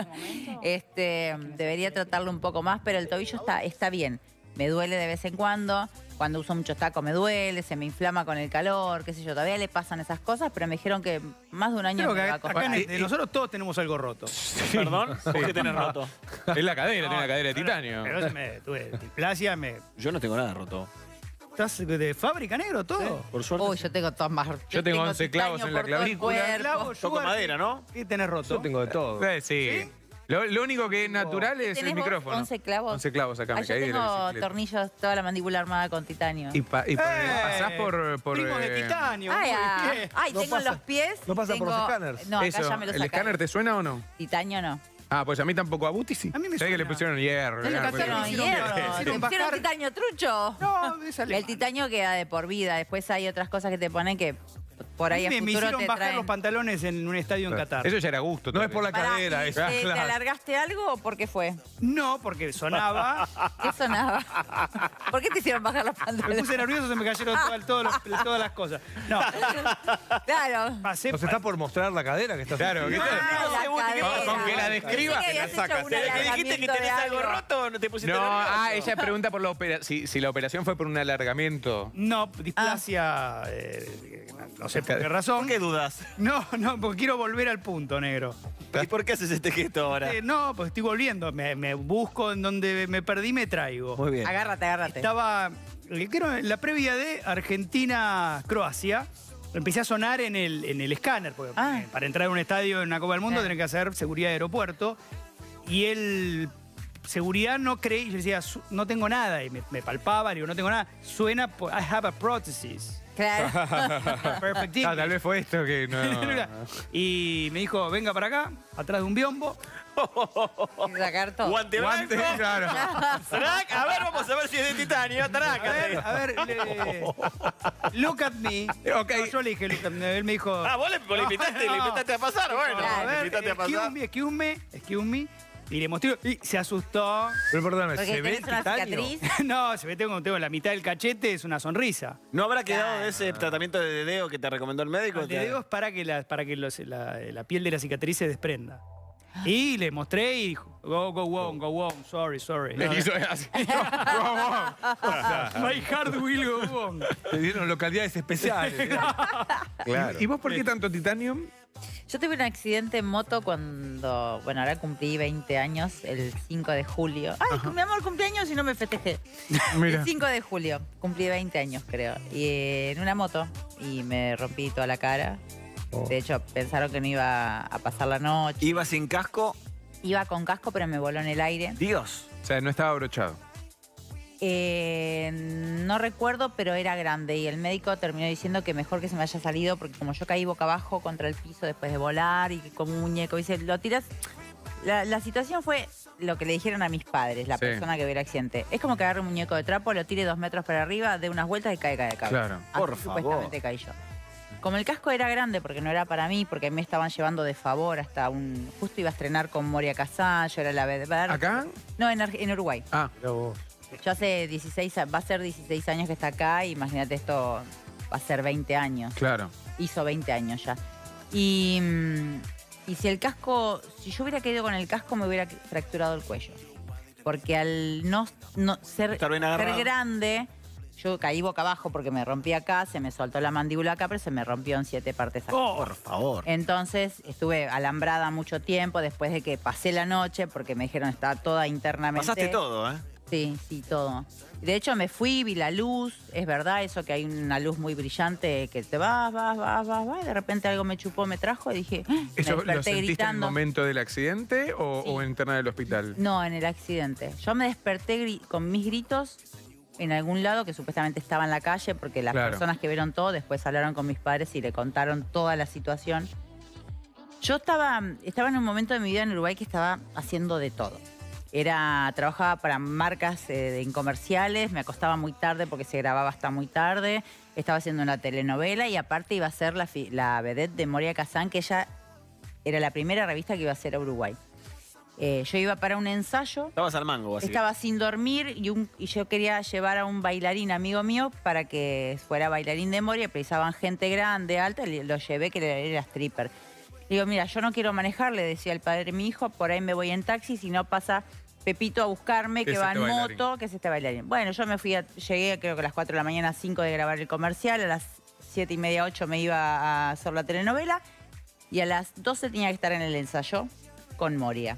este, debería tratarlo un poco más, pero el tobillo está, está bien. Me duele de vez en cuando. Cuando uso muchos tacos me duele, se me inflama con el calor, qué sé yo. Todavía le pasan esas cosas, pero me dijeron que más de un año Creo me que va a acá costar. en- de nosotros todos tenemos algo roto. ¿Perdón? ¿Por qué tenés roto? Es la cadera, tiene la cadera de titanio. Pero se me tuve displasia, me. Yo no tengo nada roto. ¿Estás de fábrica negro todo? Por suerte. Uy, yo tengo todas más. Yo tengo once clavos titanio en la por todo el clavícula. cuerpo. Clavo, Toco sugar, madera, ¿no? ¿Qué tenés roto? Yo tengo de todo. Eh, sí. Lo, lo único que es natural es el ¿Tenés vos micrófono. once clavos? once clavos acá, Ah, me yo caí de la tengo bicicleta. tornillos, toda la mandíbula armada con titanio. Y, pa- y pa- ¡Eh! pasás por... por Primos eh, de titanio. Ay, muy ah, bien. ay, No tengo en pasa- los pies. no pasa por los tengo- escáneres. No, acá eso, ya me lo ¿el sacaron. escáner te suena o no? Titanio no. Ah, pues a mí tampoco. ¿A Buti sí? A mí me ¿Sabés que le suena. pusieron hierro? ¿No le Ah, pasaron porque- No, hicieron- hierro. hicieron ¿Te pusieron bajar- titanio trucho? No, es alemán. El titanio queda de por vida. Después hay otras cosas que te ponen que por A ahí mí a me, me futuro hicieron te bajar traen. los pantalones en un estadio en Qatar. Eso ya era gusto. No es también. por la Pará, cadera. ¿y esa, te, te claro. alargaste algo o por qué fue? No, porque sonaba. ¿Qué sonaba? ¿Por qué te hicieron bajar los Me pantalones? puse nervioso, se me cayeron todas, todos los- todas las cosas. No, Claro. pasé. Nos está por mostrar la cadera que está Claro, ¿qué tal? Ah, la cadera. Con que la describa, Pensé que la habías sacas. hecho un Desde que dijiste que alargamiento tenés de algo roto, no te pusiste No, nervioso. ah, ella pregunta por la operación. Si, si la operación fue por un alargamiento. No, displasia. eh, no sé por qué razón. ¿Por qué dudas? No, no, porque quiero volver al punto, negro. ¿Y por qué haces este gesto ahora? Eh, no, porque estoy volviendo. Me, me busco en donde me perdí, me traigo. Muy bien. Agárrate, agárrate. Estaba. eh, creo, en la previa de Argentina-Croacia. Empecé a sonar en el, en el escáner, porque Ah. eh, para entrar a un estadio en una Copa del Mundo Sí. tenés que hacer seguridad de aeropuerto. Y él, seguridad no creí, yo decía, "Su- no tengo nada. Y me, me palpaba, digo, no tengo nada. Suena, por, I have a prótesis. Claro. Perfect Ah, English. tal vez fue esto que no. Y me dijo, venga para acá, atrás de un biombo. Y sacar todo. Guante Guante, blanco. claro. Trac, a ver, vamos a ver si es de titanio. A ver, Trácate. a ver, le- look at me. Ok. No, yo le dije, look at me. Él me dijo... Ah, vos le, vos le invitaste, le No. invitaste a pasar. Bueno, a le ver, invitaste a excuse pasar. me, excuse me, excuse me. Y le mostré, y se asustó. Pero perdóname, Porque ¿se ve tenés una titanio? cicatriz. No, se ve, tengo, tengo la mitad del cachete, es una sonrisa. ¿No habrá quedado de ese tratamiento de dedeo que te recomendó el médico? El dedo es para que, la, para que los- la, la piel de la cicatriz se desprenda. Y le mostré y dijo, go, go on, go on, sorry, sorry. Le hizo así. Vamos. My heart will go on. Te dieron localidades especiales. Claro. ¿Y vos por qué tanto titanio? Yo tuve un accidente en moto cuando, bueno, ahora cumplí veinte años, el cinco de julio. Ay, mi amor, cumpleaños y no me festejé. Mira. El cinco de julio, cumplí veinte años, creo. Y eh, en una moto, y me rompí toda la cara. De hecho, pensaron que no iba a pasar la noche. Iba sin casco. Iba con casco, pero me voló en el aire. Dios. O sea, no estaba abrochado. Eh, no recuerdo, pero era grande y el médico terminó diciendo que mejor que se me haya salido porque como yo caí boca abajo contra el piso después de volar y como un muñeco, dice, lo tiras... La, la situación fue lo que le dijeron a mis padres, la Sí. persona que vio el accidente. Es como que agarre un muñeco de trapo, lo tire dos metros para arriba, dé unas vueltas y cae, cae, cae. Claro. Por Así favor. supuestamente caí yo. Como el casco era grande, porque no era para mí, porque me estaban llevando de favor hasta un... Justo iba a estrenar con Moria Kazan, yo era la verdad. ¿Acá? No, en, Ar- en Uruguay. Ah, Mirá vos. Yo hace dieciséis, a- va a ser dieciséis años que está acá, imagínate esto, va a ser veinte años. claro. Hizo veinte años ya. Y, mm, y si el casco, si yo hubiera caído con el casco me hubiera fracturado el cuello. Porque al no, no ser, Estar bien ser agarrado. grande, yo caí boca abajo porque me rompí acá, se me soltó la mandíbula acá, pero se me rompió en siete partes acá. Por favor. Entonces estuve alambrada mucho tiempo después de que pasé la noche porque me dijeron está toda internamente. Pasaste todo, ¿eh? Sí, sí, todo. De hecho, me fui, vi la luz. Es verdad eso que hay una luz muy brillante que te vas, vas, vas, vas, vas. Y de repente algo me chupó, me trajo y dije, ¡ah! Me ¿Eso lo desperté sentiste en el gritando. momento del accidente o, Sí. o en interna del hospital? No, en el accidente. Yo me desperté gri- con mis gritos en algún lado que supuestamente estaba en la calle porque las Claro. personas que vieron todo después hablaron con mis padres y le contaron toda la situación. Yo estaba, estaba en un momento de mi vida en Uruguay que estaba haciendo de todo. Era, trabajaba para marcas eh, en comerciales, me acostaba muy tarde porque se grababa hasta muy tarde, estaba haciendo una telenovela y aparte iba a ser la, fi- la vedette de Moria Kazan, que ella era la primera revista que iba a hacer a Uruguay. Eh, yo iba para un ensayo, Estabas al mango, así. estaba sin dormir y, un- y yo quería llevar a un bailarín amigo mío para que fuera bailarín de Moria, precisaban gente grande, alta, y lo llevé que era, era stripper. Digo, mira, yo no quiero manejar, le decía el padre de mi hijo, por ahí me voy en taxi, si no pasa Pepito a buscarme, ¿Qué que es va este en bailarín? moto, que es este bailarín. Bueno, yo me fui, a- llegué creo que a las cuatro de la mañana, cinco de grabar el comercial, a las siete y media, ocho me iba a hacer la telenovela y a las doce tenía que estar en el ensayo con Moria.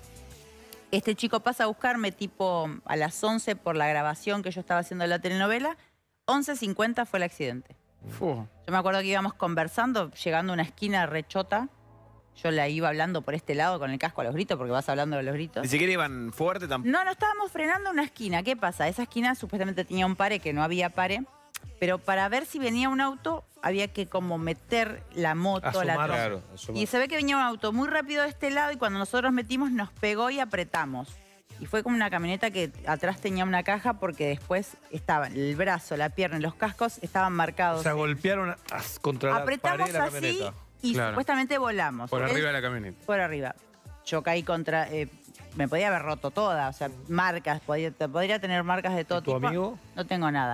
Este chico pasa a buscarme tipo a las once por la grabación que yo estaba haciendo de la telenovela, once cincuenta fue el accidente. Fu. Yo me acuerdo que íbamos conversando, llegando a una esquina rechota. Yo la iba hablando por este lado con el casco a los gritos, porque vas hablando de los gritos. Ni siquiera iban fuerte tampoco. No, no estábamos frenando una esquina. ¿Qué pasa? Esa esquina supuestamente tenía un pare, que no había pare. Pero para ver si venía un auto, había que como meter la moto, la Asomar. Claro, asoma. y se ve que venía un auto muy rápido de este lado y cuando nosotros metimos nos pegó y apretamos. Y fue como una camioneta que atrás tenía una caja porque después estaban el brazo, la pierna y los cascos estaban marcados. O sea, golpearon as- contra la Apretamos pared de la así camioneta. y Claro. supuestamente volamos. Por Él- arriba de la camioneta. Por arriba. Yo caí contra... eh, me podía haber roto toda, o sea, marcas, podía, podría tener marcas de todo ¿Y tu tipo. amigo? No tengo nada.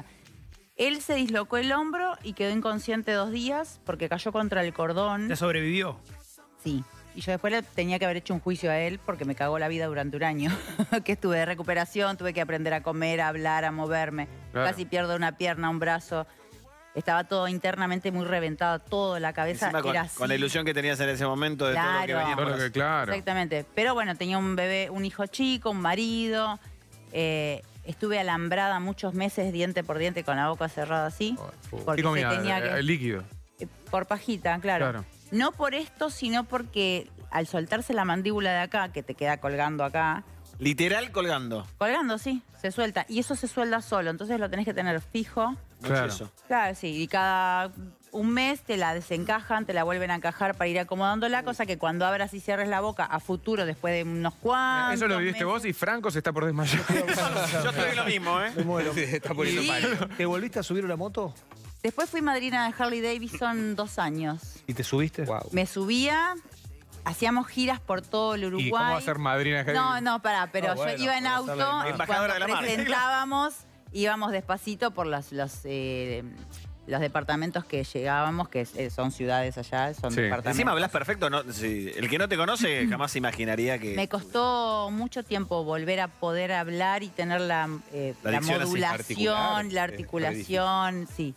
Él se dislocó el hombro y quedó inconsciente dos días porque cayó contra el cordón. ¿Ya sobrevivió? Sí. Y yo después le tenía que haber hecho un juicio a él porque me cagó la vida durante un año. que estuve de recuperación, tuve que aprender a comer, a hablar, a moverme. Claro. Casi pierdo una pierna, un brazo. Estaba todo internamente muy reventado, todo, la cabeza Encima con, era así. con la ilusión que tenías en ese momento de todo lo que Claro. venía por Todo lo que, así. claro. Exactamente. Pero bueno, tenía un bebé, un hijo chico, un marido. eh, estuve alambrada muchos meses, diente por diente, con la boca cerrada así. Porque ¿Qué comía? se tenía Eh, que- El líquido. eh, Por pajita, claro. Claro. No por esto, sino porque al soltarse la mandíbula de acá, que te queda colgando acá, Literal colgando. colgando, sí, se suelta. Y eso se suelda solo, entonces lo tenés que tener fijo. Mucho Claro. eso. Claro, sí, y cada un mes te la desencajan, te la vuelven a encajar para ir acomodándola, cosa que cuando abras y cierres la boca a futuro, después de unos cuantos Eso lo viviste meses- vos y Franco se está por desmayar. Yo estoy lo mismo, ¿eh? Me muero. Sí, está poniendo Sí. pálido. ¿Te volviste a subir una moto? Después fui madrina de Harley Davidson dos años. ¿Y te subiste? Wow. Me subía, hacíamos giras por todo el Uruguay. ¿Y cómo va a ser madrina de No, no, pará, pero Ah, bueno, yo iba en para auto hacerle mal. y Embajadora cuando de la marca. presentábamos íbamos despacito por los, los, eh, los departamentos que llegábamos, que eh, son ciudades allá, son Sí. departamentos. Encima hablas perfecto. No, sí, el que no te conoce jamás imaginaría que... Me costó mucho tiempo volver a poder hablar y tener la, eh, La la dicción así, modulación, articular, la es re articulación, sí.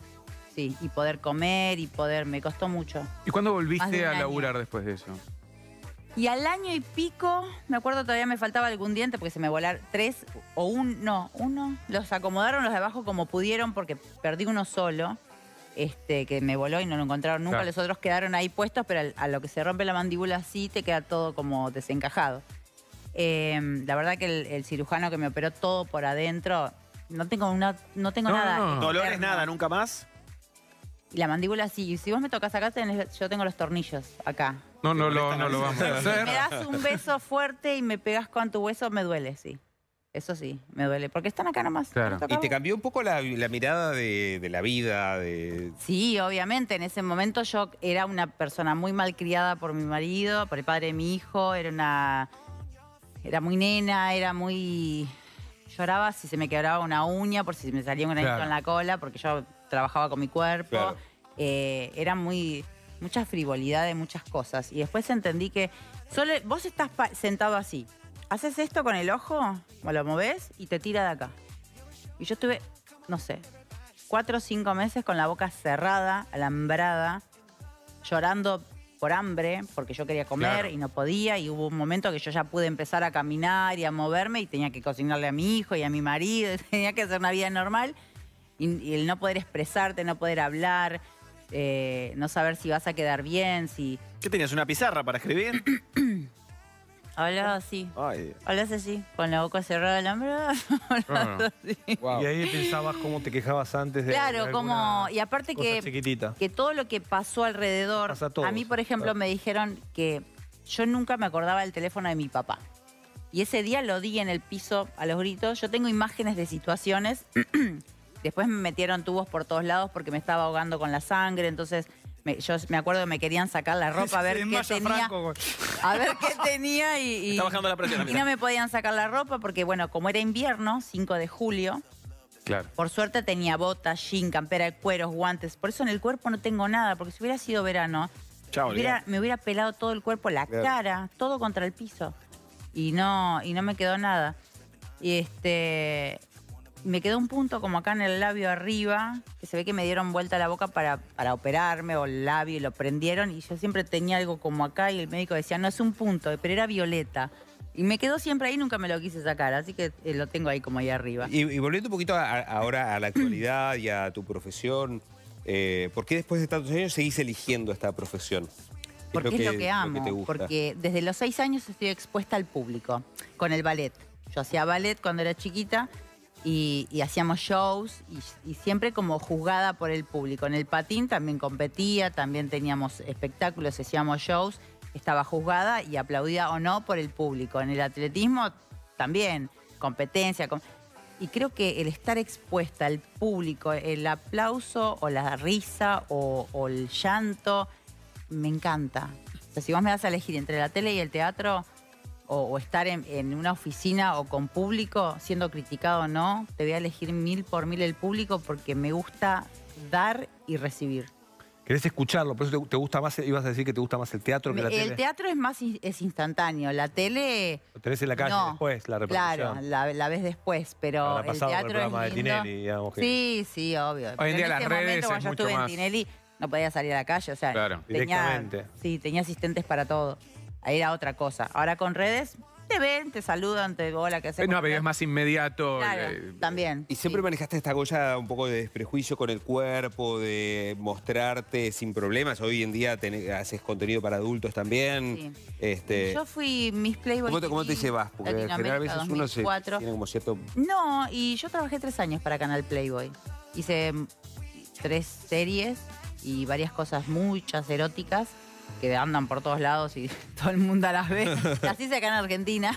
sí. Y poder comer y poder... Me costó mucho. ¿Y cuándo Más de volviste un a año. laburar después de eso? Y al año y pico, me acuerdo todavía me faltaba algún diente porque se me volaron tres o un... No, uno. Los acomodaron los de abajo como pudieron porque perdí uno solo. Este, que me voló y no lo encontraron nunca. Claro. Los otros quedaron ahí puestos, pero al- a lo que se rompe la mandíbula así te queda todo como desencajado. Eh, la verdad que el, el cirujano que me operó todo por adentro, no tengo una, no tengo No, nada. no, no. Dolores externo. nada, nunca más. Y la mandíbula sí. Y si vos me tocas acá, tenés- yo tengo los tornillos acá. No, no, lo, no lo vamos a hacer. Me das un beso fuerte y me pegas con tu hueso, me duele, sí. Eso sí, me duele. Porque están acá nomás. Claro. ¿Me ¿Y tocaba? te cambió un poco la, la mirada de, de la vida? De... Sí, obviamente. En ese momento yo era una persona muy malcriada por mi marido, por el padre de mi hijo. Era una... Era muy nena, era muy... Lloraba si se me quebraba una uña, por si me salía un granito Claro. en la cola, porque yo trabajaba con mi cuerpo. Claro. Eh, era muy... Mucha frivolidad de muchas cosas. Y después entendí que... Solo, vos estás pa- sentado así. Haces esto con el ojo, o lo movés y te tira de acá. Y yo estuve, no sé, cuatro o cinco meses con la boca cerrada, alambrada, llorando por hambre, porque yo quería comer Claro. y no podía. Y hubo un momento que yo ya pude empezar a caminar y a moverme y tenía que cocinarle a mi hijo y a mi marido, tenía que hacer una vida normal. Y, y el no poder expresarte, no poder hablar, eh, no saber si vas a quedar bien, si... ¿Qué tenías? ¿Una pizarra para escribir? Hablaba así, Ay, hablas así, con la boca cerrada, alambrada. Claro. Y ahí pensabas cómo te quejabas antes de. Claro, de como... alguna Y aparte cosa que... chiquitita. que todo lo que pasó alrededor, Pasa a todos, mí, por ejemplo, claro. me dijeron que yo nunca me acordaba del teléfono de mi papá. Y ese día lo di en el piso a los gritos. Yo tengo imágenes de situaciones. Después me metieron tubos por todos lados porque me estaba ahogando con la sangre. Entonces, me- yo me acuerdo que me querían sacar la ropa a ver Se qué desmaya tenía. Franco con- A ver qué tenía y, y- está bajando la presión. y no me podían sacar la ropa porque, bueno, como era invierno, cinco de julio, Claro. por suerte tenía botas, jean, campera de cueros, guantes. Por eso en el cuerpo no tengo nada, porque si hubiera sido verano, Chao, me hubiera, me hubiera pelado todo el cuerpo, la Claro. cara, todo contra el piso. Y no, y no me quedó nada. Y este me quedó un punto como acá en el labio arriba, que se ve que me dieron vuelta la boca para, para operarme, o el labio, y lo prendieron, y yo siempre tenía algo como acá, y el médico decía, no, es un punto, pero era violeta. Y me quedó siempre ahí, nunca me lo quise sacar, así que eh, lo tengo ahí como ahí arriba. Y, y volviendo un poquito a- a- ahora a la actualidad y a tu profesión, eh, ¿por qué después de tantos años seguís eligiendo esta profesión? ¿Qué Porque es lo que amo, te gusta? porque desde los seis años estoy expuesta al público, con el ballet. Yo hacía ballet cuando era chiquita y, y hacíamos shows y, y siempre como juzgada por el público. En el patín también competía, también teníamos espectáculos, hacíamos shows, estaba juzgada y aplaudida o no por el público. En el atletismo también, competencia. com- Y creo que el estar expuesta al público, el aplauso o la risa o, o el llanto, me encanta. O sea, si vos me vas a elegir entre la tele y el teatro, o, o estar en, en una oficina o con público, siendo criticado o no, te voy a elegir mil por mil el público porque me gusta dar y recibir. Querés escucharlo, por eso te, te gusta más, ibas a decir que te gusta más el teatro que la el tele. teatro es más in- es instantáneo, la tele... Lo tenés en la calle no, después, la repercusión. Claro, la, la ves después, pero Habrá el pasado con el teatro programa es de lindo. Tinelli, digamos que- Sí, sí, obvio. Hoy en Pero día en las ese redes momento, es cuando yo mucho estuve más. en Tinelli, no podía salir a la calle, o sea, Claro. tenía, Directamente. sí, tenía asistentes para todo. Ahí era otra cosa. Ahora con redes, te ven, te saludan, te hola, ¿qué haces? Eh, No, pero es más inmediato. Claro, eh, también. Y siempre sí. manejaste esta cosa un poco de desprejuicio con el cuerpo, de mostrarte sin problemas. Hoy en día tenés- haces contenido para adultos también. Sí. Este, Yo fui Miss Playboy. ¿cómo, te, ¿Cómo te T V llevas? Porque en general a Latinoamérica veces uno se dos mil cuatro. tiene como cierto... No, y yo trabajé tres años para Canal Playboy. Hice mm, tres series y varias cosas, muchas eróticas, que andan por todos lados y todo el mundo las ve. Las hice acá en Argentina.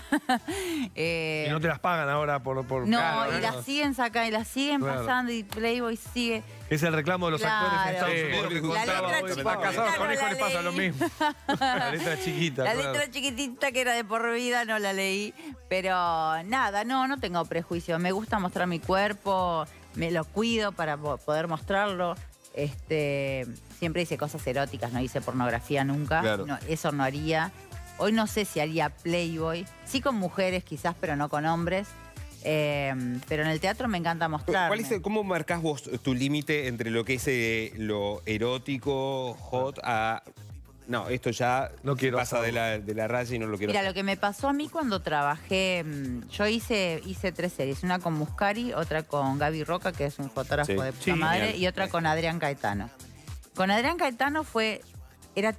Eh, Y no te las pagan ahora por... por no, Claro, y claro. las siguen sacando, y las siguen Claro. pasando, y Playboy sigue. Es el reclamo de los Claro. actores en Estados Sí, Unidos que la contaba letra hoy. chiquita. Están casados no con la hijos, les pasa lo leí. mismo. La letra chiquita. La claro. letra chiquitita que era de por vida no la leí, pero nada, no, no tengo prejuicio. Me gusta mostrar mi cuerpo, me lo cuido para po- poder mostrarlo. Este, siempre hice cosas eróticas, no hice pornografía nunca. Claro. No, eso no haría. Hoy no sé si haría Playboy, sí con mujeres quizás, pero no con hombres. Eh, pero en el teatro me encanta mostrar. ¿Cuál es el- ¿Cómo marcás vos tu límite entre lo que es eh, lo erótico, hot, a... No, esto ya No quiero pasa de hacerlo. la, de la raya y no lo quiero Mira, hacer. lo que me pasó a mí cuando trabajé, mm, yo hice, hice tres series, una con Muscari, otra con Gaby Roca, que es un fotógrafo Sí. de puta Sí, madre, genial. y otra con Adrián Caetano. Con Adrián Caetano fue, era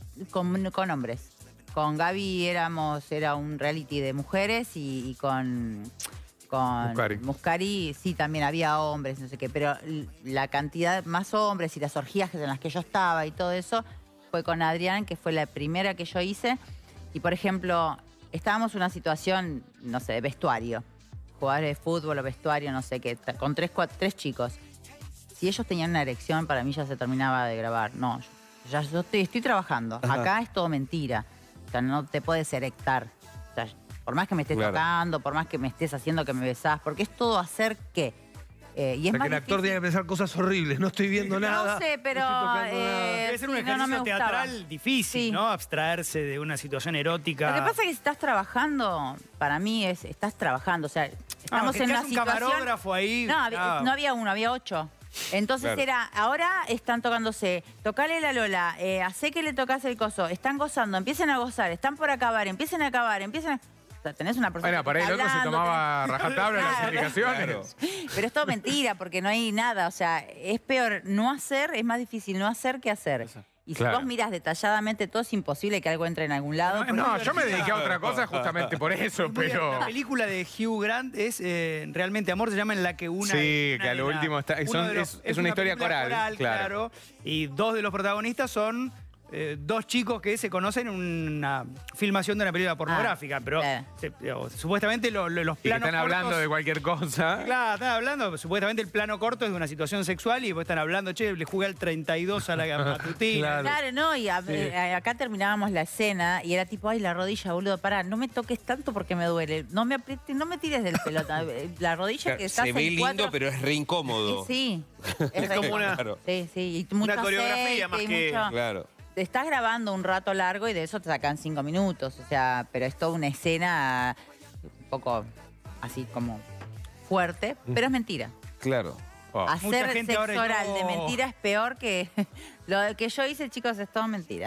con, con hombres. Con Gaby éramos, era un reality de mujeres y, y con, con Muscari. Muscari sí también había hombres, no sé qué, pero l- la cantidad más hombres y las orgías en las que yo estaba y todo eso fue con Adrián, que fue la primera que yo hice. Y por ejemplo, estábamos en una situación, no sé, de vestuario, jugadores de fútbol o vestuario, no sé qué, t- con tres, cuatro, tres chicos. Si ellos tenían una erección, para mí ya se terminaba de grabar. No, yo, ya yo estoy, estoy trabajando. Ajá. Acá es todo mentira. O sea, no te puedes erectar. O sea, por más que me estés Claro. tocando, por más que me estés haciendo que me besás, porque es todo hacer qué. Eh, y es O sea, más que el actor difícil- tiene que pensar cosas horribles. No estoy viendo nada. No sé, pero... no estoy tocando nada. eh, Debe ser un sí, no, ejercicio no me gustaba. teatral difícil, Sí. ¿no? Abstraerse de una situación erótica. Lo que pasa es que si estás trabajando, para mí es, estás trabajando, o sea, estamos Ah, que en te una hace un situación... camarógrafo ahí. No, había, ah, no había uno, había ocho. Entonces Claro. era, ahora están tocándose, tocale la Lola, eh, hacé que le tocas el coso, están gozando, empiecen a gozar, están por acabar, empiecen a acabar, empiecen a... O sea, tenés una persona Bueno, que por ahí el está otro se hablando, tomaba rajatabla las Claro. indicaciones. tenés- Pero es todo mentira, porque no hay nada, o sea, es peor no hacer, es más difícil no hacer que hacer. Y si Claro. vos mirás detalladamente todo, es imposible que algo entre en algún lado. porque- No, yo me dediqué a otra cosa justamente por eso, muy bien. pero... La película de Hugh Grant es eh, Realmente Amor, se llama, en la que una... Sí, una que a de lo la- último está- uno son- de los- es- es una historia película coral, claro. Y dos de los protagonistas son eh, dos chicos que se conocen en una filmación de una película pornográfica, pero claro. se- digo, supuestamente lo- lo- los Y que planos están hablando cortos- de cualquier cosa. Claro, están hablando, supuestamente el plano corto es de una situación sexual y después están hablando, che, le jugué al treinta y dos a la matutina. Claro. Claro, no, y a- eh, acá terminábamos la escena y era tipo, ay, la rodilla, boludo, pará, no me toques tanto porque me duele. No me aprietes, no me tires del pelota. La rodilla que estás Se ve en lindo, cuatro- pero es re incómodo. Sí, es, Es re- como una- Claro. Sí, sí, y mucho Una coreografía aceite más y que- mucho- Claro. Te estás grabando un rato largo y de eso te sacan cinco minutos, o sea, pero es toda una escena un poco así como fuerte, pero es mentira. Claro. Oh. Mucha Hacer gente sexo ahora oral yo- de mentira es peor que lo que yo hice, chicos, es todo mentira.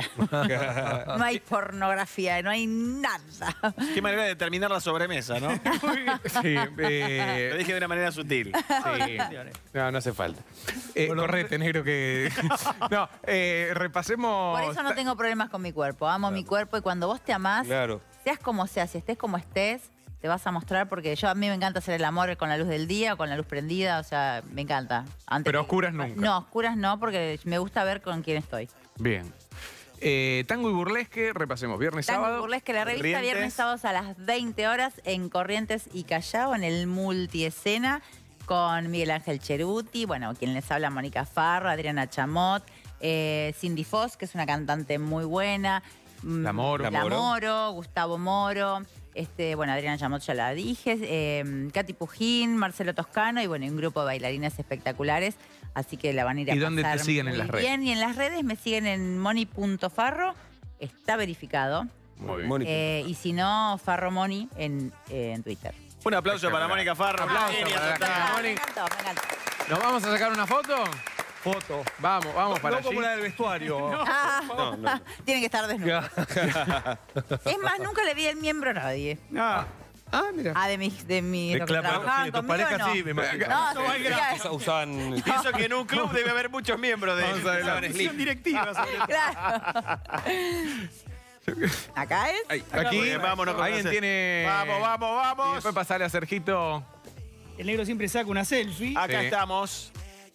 No hay pornografía, no hay nada. Qué manera de terminar la sobremesa, ¿no? Sí, eh, Lo dije de una manera sutil. sí. No, no hace falta. Eh, correte, negro, que... No, eh, repasemos... Por eso no tengo problemas con mi cuerpo. Amo mi cuerpo y cuando vos te amás, Claro. seas como seas, si estés como estés, te vas a mostrar porque yo a mí me encanta hacer el amor con la luz del día o con la luz prendida, o sea, me encanta. Antes Pero que- oscuras nunca. No, oscuras no, porque me gusta ver con quién estoy. Bien. Eh, tango y burlesque, repasemos. Viernes, Tango sábado. Burlesque, la revista Corrientes. viernes, sábados a las veinte horas en Corrientes y Callao, en el Multiescena, con Miguel Ángel Cheruti, bueno, quien les habla, Mónica Farro, Adriana Chamot, eh, Cindy Foss, que es una cantante muy buena. mm, La Moro. La La Moro. Moro, Gustavo Moro, este, bueno, Adriana Chamot ya la dije, eh, Katy Pujín, Marcelo Toscano y bueno, y un grupo de bailarines espectaculares. Así que la van a ir a ¿Y dónde te pasar siguen en muy las redes? bien. Y en las redes me siguen en moni punto farro, está verificado. Muy bien. Mónica. Eh, y si no, Farro Moni en, eh, en Twitter. Un aplauso para Mónica Farro. Aplauso Genia para la total. genia. me Moni. encantó, me encantó. ¿Nos vamos a sacar una foto? Foto. Vamos, vamos para No allí. como la del vestuario. Ah, No, no. Tienen que estar desnudos. Es más, nunca le vi el miembro a nadie. Ah, Ah, mira. Ah, de mis de mi De los que claro, trabajaban sí, de tu conmigo, pareja no. sí, me imagino. No, No, sí, hay claro. Usa- Usaban... Pienso que en un club debe haber muchos miembros de Vamos adelante. Slim. comisión directiva. sobre todo. Claro. Acá es. Ay, Aquí, Muy bien, vámonos con alguien la- tiene... Vamos, vamos, Y vamos. después pasarle a Sergito. El negro siempre saca una selfie. Acá Sí. estamos.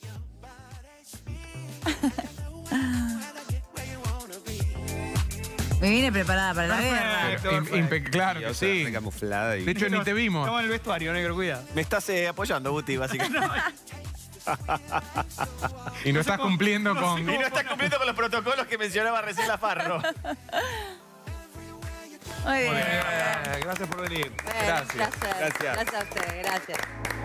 Me vine preparada para la Perfecto. guerra. Im- perfecto. impe- claro que o sea, sí. re camuflada y... De hecho, ni te vimos. Estamos en el vestuario, negro, cuidado. Me estás eh, apoyando, Guti, básicamente. Y no estás cumpliendo con... Y no estás cumpliendo con los protocolos que mencionaba recién la Farro. Muy bien. Eh, gracias por venir. Bueno, Gracias. Un placer. Gracias. Gracias a ustedes. Gracias.